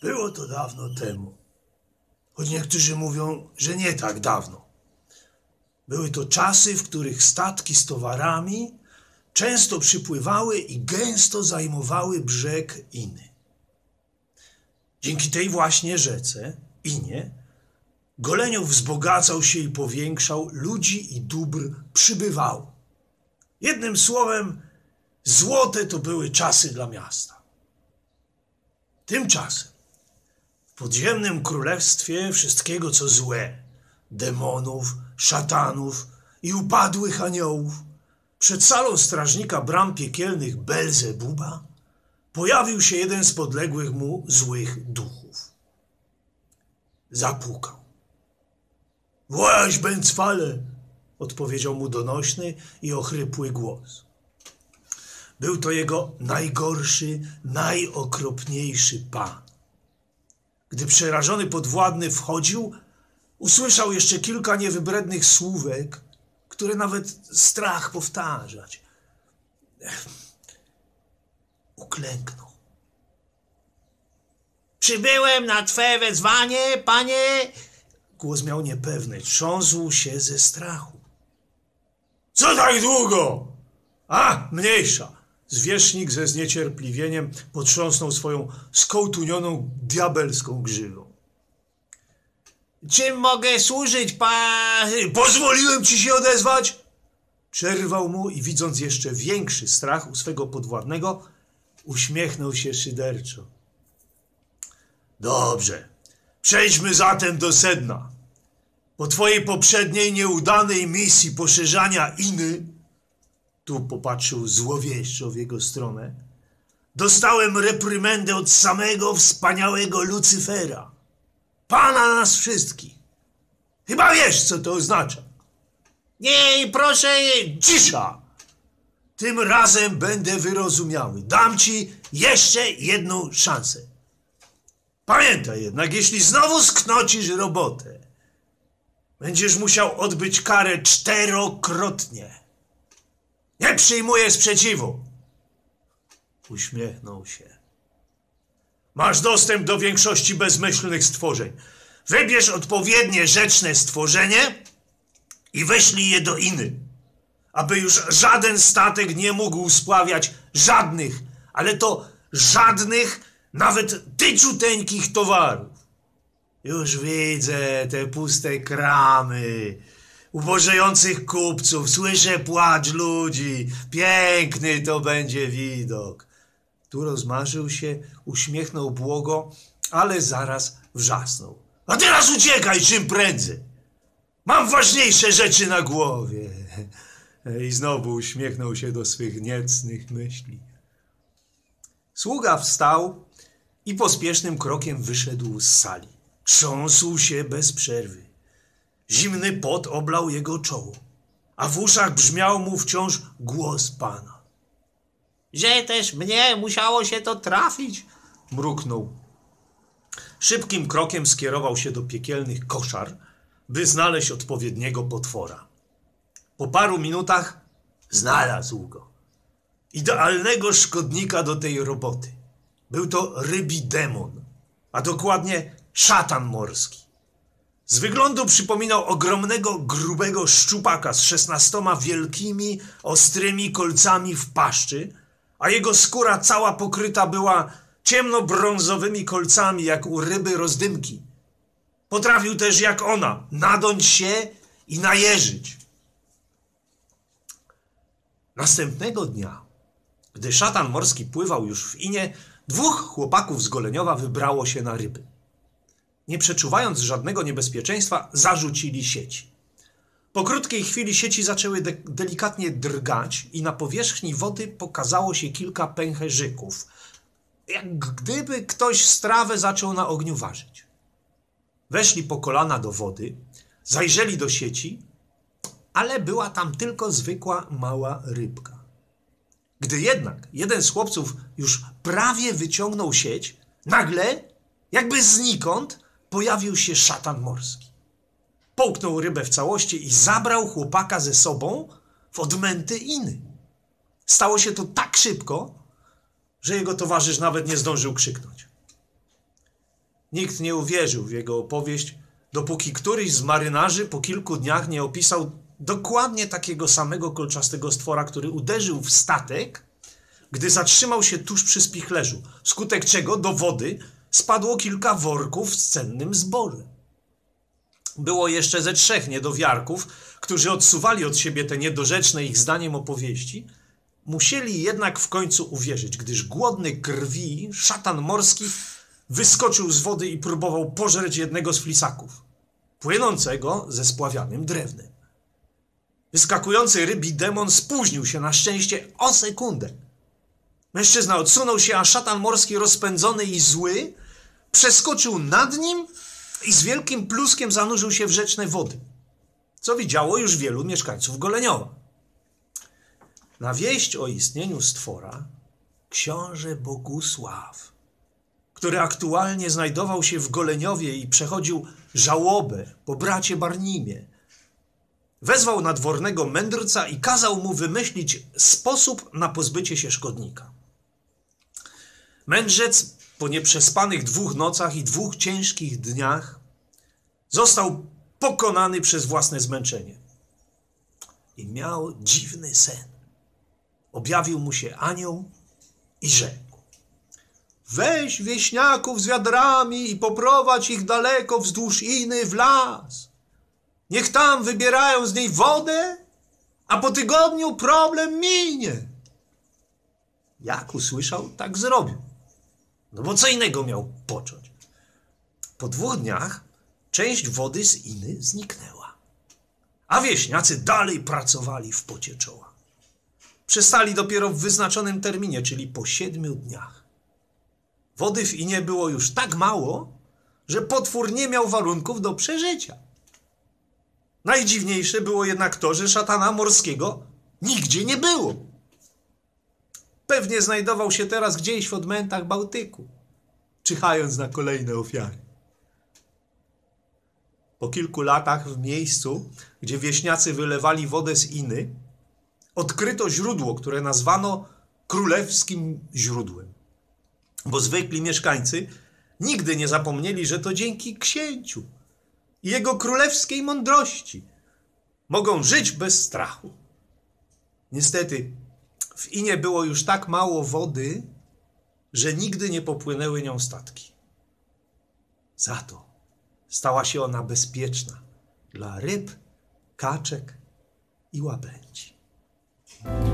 Było to dawno temu, choć niektórzy mówią, że nie tak dawno. Były to czasy, w których statki z towarami często przypływały i gęsto zajmowały brzeg Iny. Dzięki tej właśnie rzece, Inie, Goleniów wzbogacał się i powiększał, ludzi i dóbr przybywało. Jednym słowem, złote to były czasy dla miasta. Tymczasem w podziemnym królestwie wszystkiego co złe, demonów, szatanów i upadłych aniołów, przed salą strażnika bram piekielnych Belzebuba pojawił się jeden z podległych mu złych duchów. Zapukał. Właź, Bęcwale, odpowiedział mu donośny i ochrypły głos. Był to jego najgorszy, najokropniejszy pan. Gdy przerażony podwładny wchodził, usłyszał jeszcze kilka niewybrednych słówek, które nawet strach powtarzać. Uklęknął. Przybyłem na twe wezwanie, panie. Głos miał niepewny, trząsł się ze strachu. Co tak długo? A, mniejsza. Zwierzchnik ze zniecierpliwieniem potrząsnął swoją skołtunioną diabelską grzywą. Czym mogę służyć, Pozwoliłem ci się odezwać? Przerwał mu i widząc jeszcze większy strach u swego podwładnego, uśmiechnął się szyderczo. Dobrze, przejdźmy zatem do sedna. Po twojej poprzedniej nieudanej misji poszerzania Iny, tu popatrzył złowieszczo w jego stronę, dostałem reprymendę od samego wspaniałego Lucyfera, pana nas wszystkich. Chyba wiesz, co to oznacza. Nie, proszę, cisza! Tym razem będę wyrozumiały. Dam ci jeszcze jedną szansę. Pamiętaj jednak, jeśli znowu sknocisz robotę, będziesz musiał odbyć karę 4-krotnie. Nie przyjmuję sprzeciwu. Uśmiechnął się. Masz dostęp do większości bezmyślnych stworzeń. Wybierz odpowiednie rzeczne stworzenie i weślij je do Iny, aby już żaden statek nie mógł spławiać żadnych, ale to żadnych, nawet tyciuteńkich towarów. Już widzę te puste kramy, ubożejących kupców, słyszę płacz ludzi. Piękny to będzie widok. Tu rozmarzył się, uśmiechnął błogo, ale zaraz wrzasnął. A teraz uciekaj czym prędzej. Mam ważniejsze rzeczy na głowie. I znowu uśmiechnął się do swych niecnych myśli. Sługa wstał i pospiesznym krokiem wyszedł z sali. Trząsł się bez przerwy. Zimny pot oblał jego czoło, a w uszach brzmiał mu wciąż głos pana. Że też mnie musiało się to trafić, mruknął. Szybkim krokiem skierował się do piekielnych koszar, by znaleźć odpowiedniego potwora. Po paru minutach znalazł go. Idealnego szkodnika do tej roboty. Był to rybi demon, a dokładnie szatan morski. Z wyglądu przypominał ogromnego, grubego szczupaka z 16 wielkimi, ostrymi kolcami w paszczy, a jego skóra cała pokryta była ciemnobrązowymi kolcami, jak u ryby rozdymki. Potrafił też, jak ona, nadąć się i najeżyć. Następnego dnia, gdy szatan morski pływał już w Inie, 2 chłopaków z Goleniowa wybrało się na ryby. Nie przeczuwając żadnego niebezpieczeństwa, zarzucili sieci. Po krótkiej chwili sieci zaczęły delikatnie drgać i na powierzchni wody pokazało się kilka pęcherzyków, jak gdyby ktoś strawę zaczął na ogniu warzyć. Weszli po kolana do wody, zajrzeli do sieci, ale była tam tylko zwykła mała rybka. Gdy jednak jeden z chłopców już prawie wyciągnął sieć, nagle, jakby znikąd, pojawił się szatan morski. Połknął rybę w całości i zabrał chłopaka ze sobą w odmęty Iny. Stało się to tak szybko, że jego towarzysz nawet nie zdążył krzyknąć. Nikt nie uwierzył w jego opowieść, dopóki któryś z marynarzy po kilku dniach nie opisał dokładnie takiego samego kolczastego stwora, który uderzył w statek, gdy zatrzymał się tuż przy spichlerzu, wskutek czego do wody spadło kilka worków z cennym zbożem. Było jeszcze ze 3 niedowiarków, którzy odsuwali od siebie te niedorzeczne ich zdaniem opowieści, musieli jednak w końcu uwierzyć, gdyż głodny krwi szatan morski wyskoczył z wody i próbował pożreć jednego z flisaków, płynącego ze spławianym drewnem. Wyskakujący rybi demon spóźnił się na szczęście o sekundę. Mężczyzna odsunął się, a szatan morski, rozpędzony i zły, przeskoczył nad nim i z wielkim pluskiem zanurzył się w rzeczne wody, co widziało już wielu mieszkańców Goleniowa. Na wieść o istnieniu stwora książę Bogusław, który aktualnie znajdował się w Goleniowie i przechodził żałobę po bracie Barnimie, wezwał nadwornego mędrca i kazał mu wymyślić sposób na pozbycie się szkodnika. Mędrzec po nieprzespanych 2 nocach i 2 ciężkich dniach został pokonany przez własne zmęczenie. I miał dziwny sen. Objawił mu się anioł i rzekł: weź wieśniaków z wiadrami i poprowadź ich daleko wzdłuż Iny w las. Niech tam wybierają z niej wodę, a po tygodniu problem minie. Jak usłyszał, tak zrobił. No bo co innego miał począć? Po 2 dniach część wody z Iny zniknęła, a wieśniacy dalej pracowali w pocie czoła. Przestali dopiero w wyznaczonym terminie, czyli po 7 dniach. Wody w Inie było już tak mało, że potwór nie miał warunków do przeżycia. Najdziwniejsze było jednak to, że szatana morskiego nigdzie nie było. Pewnie znajdował się teraz gdzieś w odmętach Bałtyku, czyhając na kolejne ofiary. Po kilku latach w miejscu, gdzie wieśniacy wylewali wodę z Iny, odkryto źródło, które nazwano królewskim źródłem. Bo zwykli mieszkańcy nigdy nie zapomnieli, że to dzięki księciu i jego królewskiej mądrości mogą żyć bez strachu. Niestety, w Inie było już tak mało wody, że nigdy nie popłynęły nią statki. Za to stała się ona bezpieczna dla ryb, kaczek i łabędzi.